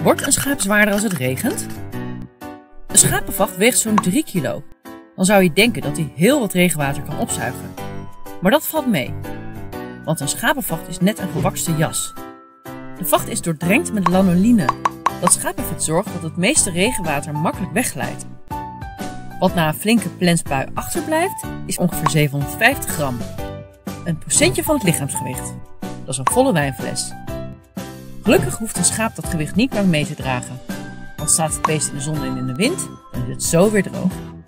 Wordt een schaap zwaarder als het regent? Een schapenvacht weegt zo'n 3 kilo. Dan zou je denken dat hij heel wat regenwater kan opzuigen. Maar dat valt mee. Want een schapenvacht is net een gewakste jas. De vacht is doordrenkt met lanoline. Dat schapenvet zorgt dat het meeste regenwater makkelijk wegglijdt. Wat na een flinke plensbui achterblijft, is ongeveer 750 gram. Een procentje van het lichaamsgewicht. Dat is een volle wijnfles. Gelukkig hoeft een schaap dat gewicht niet lang mee te dragen. Want staat het beest in de zon en in de wind, dan is het zo weer droog.